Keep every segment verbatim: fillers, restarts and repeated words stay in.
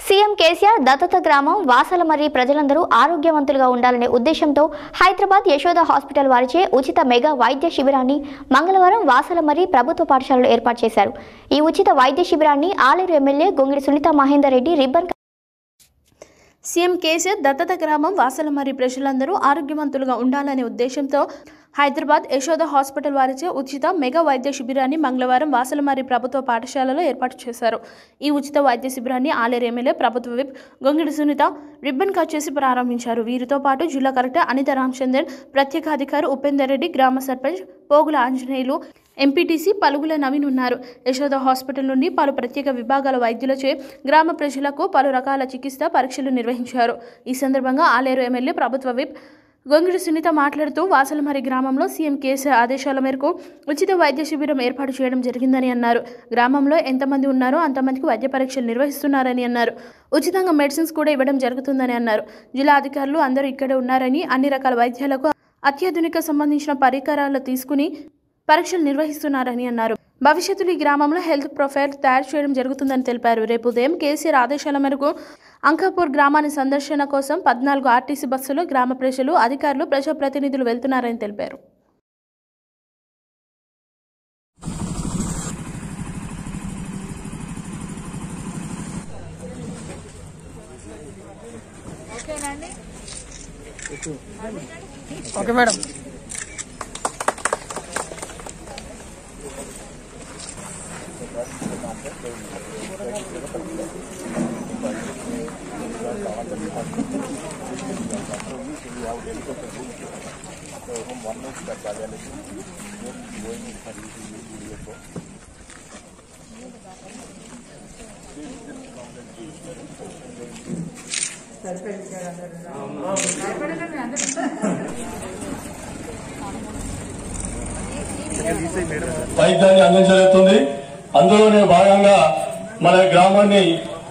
CM KCR దత్తత గ్రామం వాసలమర్రి ప్రజలందరూ ఆరోగ్యవంతులుగా ఉండాలనే ఉద్దేశంతో హైదరాబాద్ యశోద హాస్పిటల్ వారిచే ఉచిత మెగా వైద్య శిబిరాన్ని మంగళవారం వాసలమర్రి ప్రభుత్వ పాఠశాలలో ఏర్పాటు చేశారు। ఈ ఉచిత వైద్య శిబిరాన్ని Aler MLA Gongidi Sunitha Mahender Reddy ribbon CM KCR దత్తత గ్రామం వాసలమర్రి ప్రజలందరూ ఆరోగ్యవంతులుగా ఉండాలనే ఉద్దేశంతో హైదరాబాద్ యశోద హాస్పిటల్ వారిచే ఉచిత మెగా వైద్య శిబిరాన్ని మంగళవారం వాసలమర్రి ప్రభుత్వ పాఠశాలలో ఏర్పాటు చేశారు। ఈ ఉచిత వైద్య శిబిరాన్ని ఆలేరు ఎమ్మెల్యే ప్రభుత్వ whip Gongidi Sunitha ribbon cut చేసి ప్రారంభించారు। వీరితో పాటు జిల్లా కలెక్టర్ అనిత రామచంద్రన్, ప్రత్యేక అధికారి ఉపేందర్ రెడ్డి, గ్రామ సర్పంచ్ పోగుల ఆంజనేయులు, ఎంపీటీసీ పలుగుల నవీన్ ఉన్నారు। యశోద హాస్పిటల్ నుండి పలు ప్రత్యేక విభాగాల వైద్యులచే గ్రామ ప్రజలకు పలు రకాల చికిత్స పరీక్షలు నిర్వహించారు। ఈ సందర్భంగా ఆలేరు ఎమ్మెల్యే ప్రభుత్వ విప్ గొంగిడి సునీత మాట్లాడుతూ వాసలమర్రి గ్రామంలో సీఎం కేసీఆర్ ఆదేశాల మేరకు ఉచిత వైద్య శిబిరం ఏర్పాటు చేయడం జరిగిందని అన్నారు। గ్రామంలో ఎంతమంది ఉన్నారో అంతమందికి వైద్య పరీక్షలు నిర్వహిస్తున్నారని అన్నారు। ఉచితంగా మెడిసిన్స్ కూడా ఇవ్వడం జరుగుతుందని అన్నారు। జిల్లా అధికారులు అందరూ ఇక్కడే ఉన్నారని, అన్ని రకాల వైద్యాలకు అత్యాధునిక సంబంధించిన పరికరాలు తీసుకుని పరీక్షలు నిర్వహిస్తున్నారని అన్నారు। భవిష్యత్తులో ఈ గ్రామంలో హెల్త్ ప్రొఫైల్ తయారు చేయడం జరుగుతుందని తెలిపారు। రేపు ఉదయం కేసీఆర్ ఆదేశాల మేరకు అంకాపూర్ గ్రామాన్ని సందర్శన కోసం పద్నాలుగు ఆర్టీసీ బస్సులో గ్రామ ప్రజలు, అధికారులు, ప్రజాప్రతినిధులు వెళ్తున్నారని తెలిపారు। Okay madam. వైద్యాన్ని అందించబోతుంది। అందులోనే భాగంగా మన గ్రామాన్ని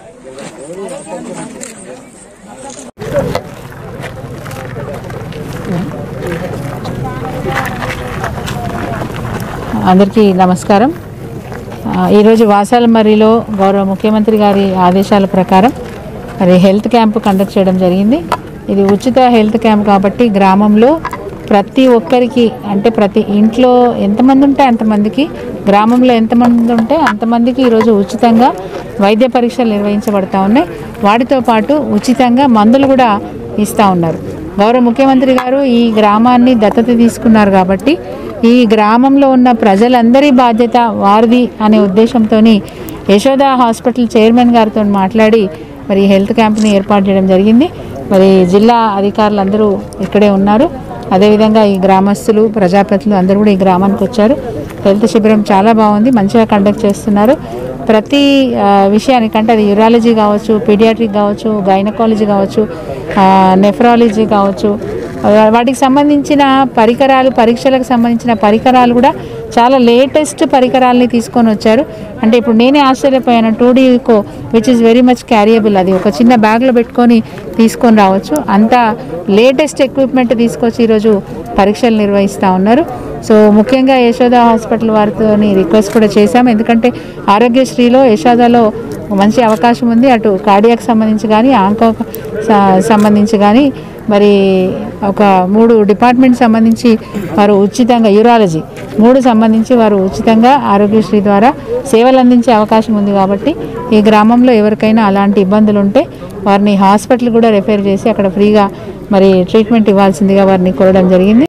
అందరికీ నమస్కారం। ఈరోజు వాసలమర్రిలో గౌరవ ముఖ్యమంత్రి గారి ఆదేశాల ప్రకారం మరి హెల్త్ క్యాంప్ కండక్ట్ చేయడం జరిగింది। ఇది ఉచిత హెల్త్ క్యాంప్ కాబట్టి గ్రామంలో ప్రతి ఒక్కరికి, అంటే ప్రతి ఇంట్లో ఎంతమంది ఉంటే అంతమందికి, గ్రామంలో ఎంతమంది ఉంటే అంతమందికి ఈరోజు ఉచితంగా వైద్య పరీక్షలు నిర్వహించబడతా ఉన్నాయి। వాటితో పాటు ఉచితంగా మందులు కూడా ఇస్తూ ఉన్నారు। గౌరవ ముఖ్యమంత్రి గారు ఈ గ్రామాన్ని దత్తత తీసుకున్నారు కాబట్టి ఈ గ్రామంలో ఉన్న ప్రజలందరి బాధ్యత వారిది అనే ఉద్దేశంతో యశోద హాస్పిటల్ చైర్మన్ గారితో మాట్లాడి మరి హెల్త్ క్యాంప్ని ఏర్పాటు చేయడం జరిగింది। మరి జిల్లా అధికారులు ఇక్కడే ఉన్నారు, అదేవిధంగా ఈ గ్రామస్తులు, ప్రజాప్రతినిధులు అందరూ కూడా ఈ గ్రామానికి వచ్చారు। హెల్త్ శిబిరం చాలా బాగుంది, మంచిగా కండక్ట్ చేస్తున్నారు। ప్రతి విషయానికంటే అది యూరాలజీ కావచ్చు, పీడియాట్రిక్ కావచ్చు, గైనకాలజీ కావచ్చు, నెఫ్రాలజీ కావచ్చు, వాటికి సంబంధించిన పరికరాలు, పరీక్షలకు సంబంధించిన పరికరాలు కూడా చాలా లేటెస్ట్ పరికరాలని తీసుకొని వచ్చారు। అంటే ఇప్పుడు నేనే ఆశ్చర్యపోయాను, to decor which is very much carriable, అది ఒక చిన్న బ్యాగ్లో పెట్టుకొని తీసుకొని రావచ్చు, అంత లేటెస్ట్ ఎక్విప్మెంట్ తీసుకొచ్చి ఈరోజు పరీక్షలు నిర్వహిస్తూ ఉన్నారు। సో ముఖ్యంగా యశోద హాస్పిటల్ వారితో రిక్వెస్ట్ కూడా చేశాము, ఎందుకంటే ఆరోగ్యశ్రీలో యశోదలో మంచి అవకాశం ఉంది, అటు కార్డియాక్ సంబంధించి కానీ, ఆంకో సంబంధించి కానీ, మరి ఒక మూడు డిపార్ట్మెంట్ సంబంధించి వారు ఉచితంగా, యూరాలజీ మూడు సంబంధించి వారు ఉచితంగా ఆరోగ్యశ్రీ ద్వారా సేవలు అందించే అవకాశం ఉంది। కాబట్టి ఈ గ్రామంలో ఎవరికైనా అలాంటి ఇబ్బందులు ఉంటే వారిని హాస్పిటల్ కూడా రెఫర్ చేసి అక్కడ ఫ్రీగా మరి ట్రీట్మెంట్ ఇవ్వాల్సిందిగా వారిని కోరడం జరిగింది।